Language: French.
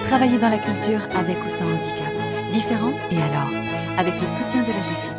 Travailler dans la culture avec ou sans handicap. Différent et alors, avec le soutien de la GFIP.